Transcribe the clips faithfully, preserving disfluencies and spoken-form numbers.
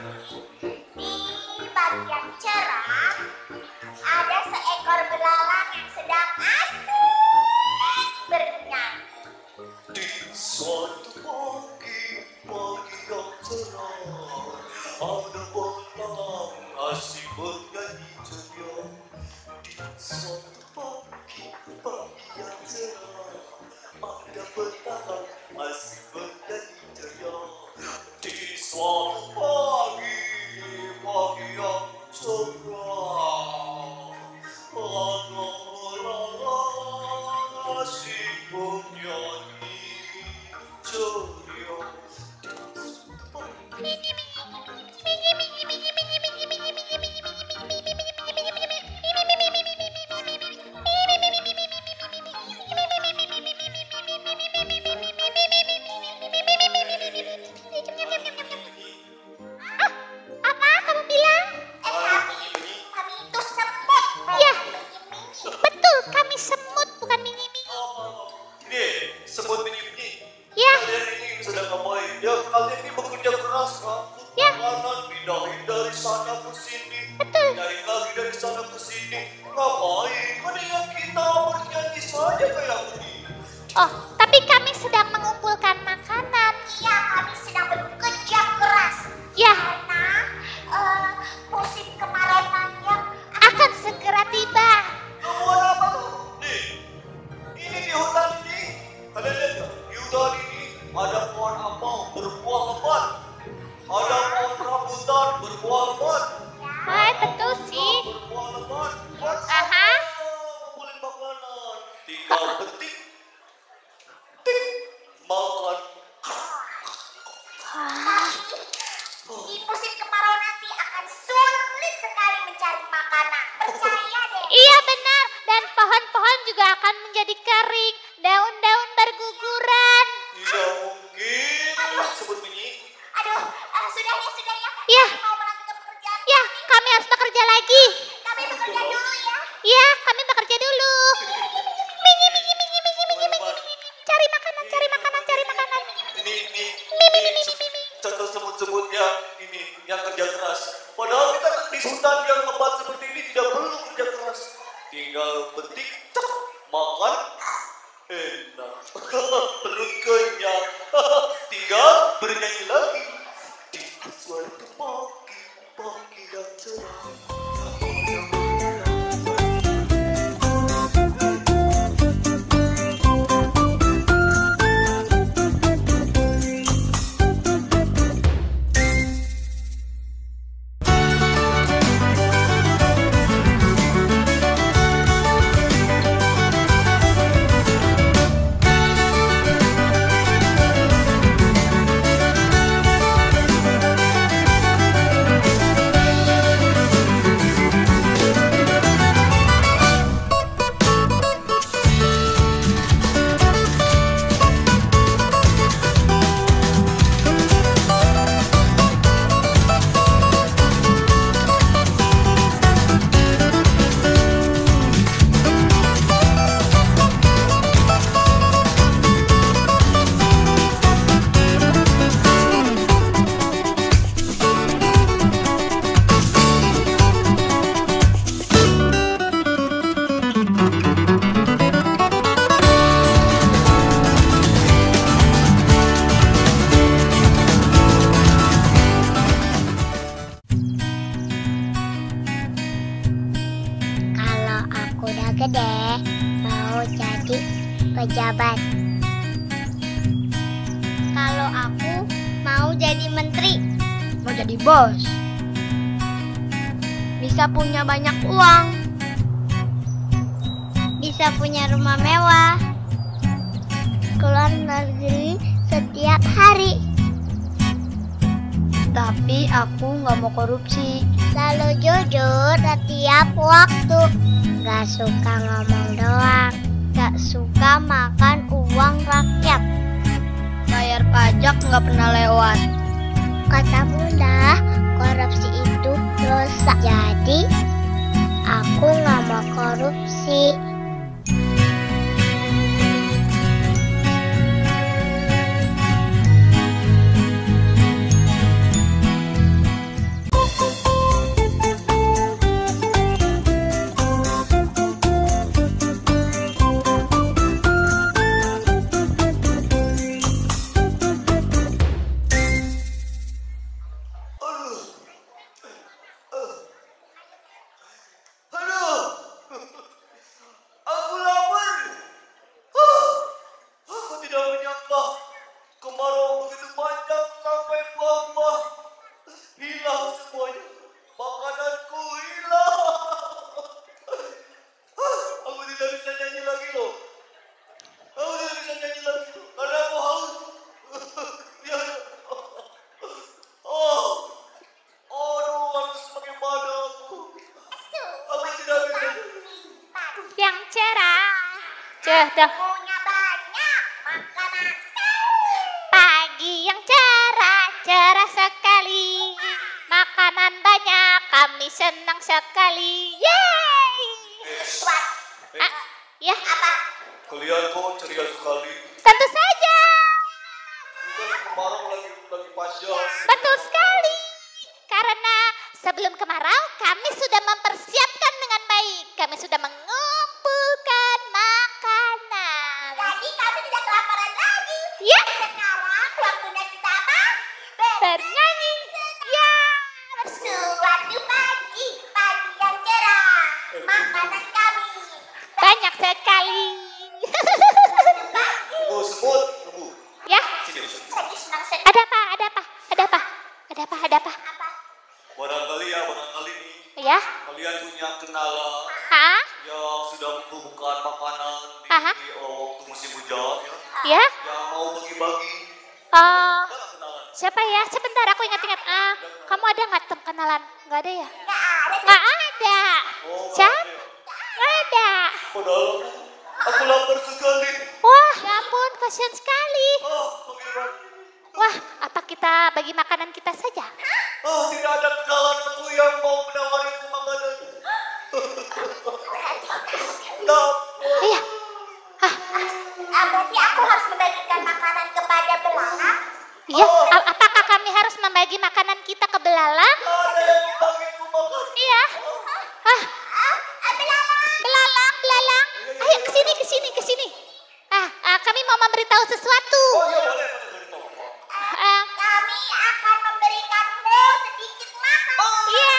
Di bagian cerah ada seekor belalang yang sedang asik bernyanyi. Di suatu pagi, pagi yang cerah, ada belalang asik bernyanyi ceria. Di suatu pagi, pagi yang cerah, ada belalang asik bernyanyi ceria. Di suatu pagi, pagi yang cerah, ada belalang asik bernyanyi ceria. Apa kamu bilang? Eh, kami, kami itu semut. Iya. Betul, kami semut bukan mini-mini. Ini semut mini-mini. Ya, Kalian ini sedang ngapain? Ya, kalian ini bekerja keras kan? Ya. Kanan pindahin dari sana ke sini. Betul. Pindahin lagi dari sana ke sini. Ngapain? Mendingan kita bernyanyi saja kayak ini. oh, tapi kami sedang mengumpulkan makanan. Iya, kami sedang bekerja keras. Ya, Karena eh, musim kemarau panjang. akan segera tiba. Buat apa tuh? Nih, ini di hutan ini. Kalian lihat nggak? Di hutan ini ada pohon apel berbuah lebat. Ada pohon rambutan berbuah lebat. Wah, betul sih. Berbuah lebat. Buat Aha. ngumpulin makanan. Tinggal petik. Tik. Makan. Di musim kemarau nanti akan sulit sekali mencari makanan. Percaya deh. Iya benar, dan pohon-pohon juga akan menjadi kering, daun-daun berguguran. Tidak mungkin. Sebut bunyi. Aduh, eh, sudah ya, sudah ya. Ya. Kami mau melanjutkan pekerjaan. Ya, kami harus bekerja lagi. Kami bekerja dulu ya. Ya, kami bekerja dulu. Mingi, mingi, mingi, mingi, mingi, mingi, mingi. Cari makanan, cari makanan, cari makanan. Ini, ini, Mimi, ini mimi, se- mimi. contoh sebut-sebutnya ini yang kerja keras. Padahal kita di hutan yang lebat seperti ini tidak perlu kerja keras. Tinggal petik, cek, makan, enak. Perut kenyang. Tinggal bernyanyi lagi. Di suatu pagi, pagi yang cerah. Kalau aku udah gede, mau jadi pejabat. Kalau aku mau jadi menteri. Mau jadi bos. Bisa punya banyak uang. Bisa punya rumah mewah. Keluar negeri setiap hari. Tapi aku nggak mau korupsi. Selalu jujur setiap waktu. Gak suka ngomong doang. Gak suka makan uang rakyat. Bayar pajak nggak pernah lewat. Kata bunda, korupsi itu dosa. Jadi, aku gak mau korupsi. Dah, dah. Punya banyak makanan. Pagi yang cerah, cerah sekali. Makanan banyak, kami senang sekali. Yeay! Wah, Ah, ya, apa? Kalian kok ceria sekali. tentu saja. Bukan kemarau lagi lagi panjang. Betul sekali. Karena sebelum kemarau, kami sudah mempersiapkan dengan baik. Kami sudah mengumpulkan makanan. Jadi kami tidak kelaparan lagi. Ya, Sekarang waktunya kita apa? bernyanyi. Ya, Suatu pagi, pagi yang cerah, makanan kami. banyak sekali. Tunggu semut, tunggu. Ya, Sini, sini. Lagi senang sekali. ada apa? Ada apa? Ada apa? Ada apa? Ada apa? Apa? Barangkali ya, barangkali nih Ya, kalian punya kenalan ha? yang sudah membubuhkan makanan di Aha. oh, waktu musim hujan ya, Ya, yang mau bagi-bagi. oh, Mana kenalan? siapa ya? Sebentar, aku ingat-ingat. Ah, kamu ada nggak tem kenalan? Nggak ada ya? Nggak ada. Nggak ada. Oh, Siapa? ada. Nggak ada. Padahal aku, aku lapar sekali. Wah, ya ampun, kasihan sekali. Oh, bagaimana? Wah, apa kita bagi makanan kita saja? Oh, tidak ada kenalan aku yang mau menawariku makanan. Nah, Iya. Ah, Ah, berarti aku harus membagikan makanan kepada belalang. iya. A- apakah kami harus membagi makanan kita ke belalang? ada yang membagiku makan. Iya. Ah, Ah, ah, belalang. belalang, belalang. Ayo ke sini, ke sini, ke sini. Ah, ah, kami mau memberitahu sesuatu. Oh iya, boleh, boleh, boleh. boleh. Ah, Kami akan memberikanmu sedikit makan. iya.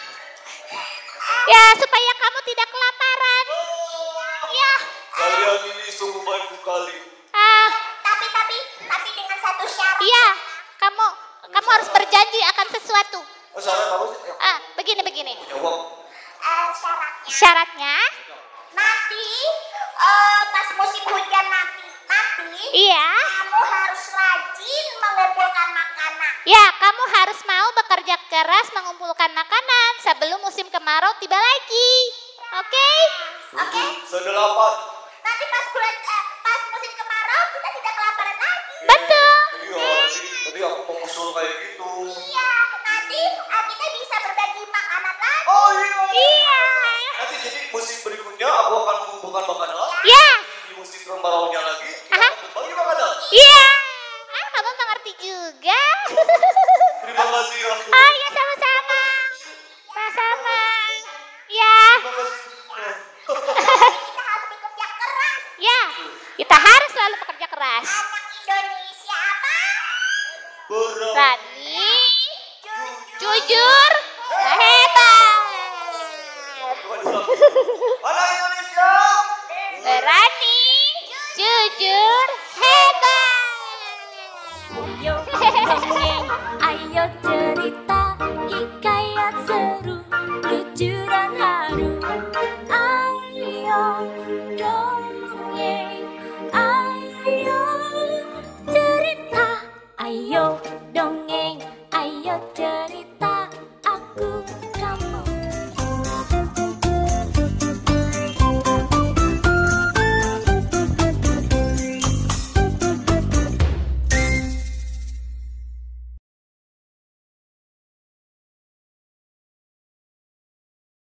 Ya, supaya kamu tidak kelaparan. Iya. Kalian ini sungguh baik sekali. Ah, Tapi tapi tapi dengan satu syarat. iya. Kamu kamu harus berjanji akan sesuatu. Oh, syarat kamu sih? Ah, begini begini. Ya, uang. Eh, syaratnya Syaratnya, nanti eh, pas musim hujan nanti nanti iya. kamu harus rajin mengumpulkan makanan. Ya, kamu harus mau bekerja keras mengumpulkan makanan sebelum musim kemarau tiba lagi. Oke? Oke? Sedelapan. Nanti pas bulan eh, pas musim kemarau kita tidak kelaparan lagi. Betul. Iya, tadi, tadi aku mau usul kayak gitu. Iya, nanti eh, kita bisa berbagi makanan lagi. Oh iya. Iya. Nanti jadi musim berikutnya aku akan mengumpulkan makanan. Ya. Di musim kemaraunya lagi kita Aha. akan berbagi makanan. Iya. Ah, kamu mengerti juga. Terima kasih ya. Ah, ya sama-sama. Sama-sama. Ya. Terima kasih. Kita harus bekerja keras. Ya. Kita harus selalu bekerja keras. Anak Indonesia apa? Berani. Berani, jujur, hebat. Coba diulang. Anak Indonesia. Berani, jujur, hebat. Ayo dongeng, ayo cerita, hikayat seru, lucu dan haru. Ayo dongeng, ayo cerita, ayo dongeng.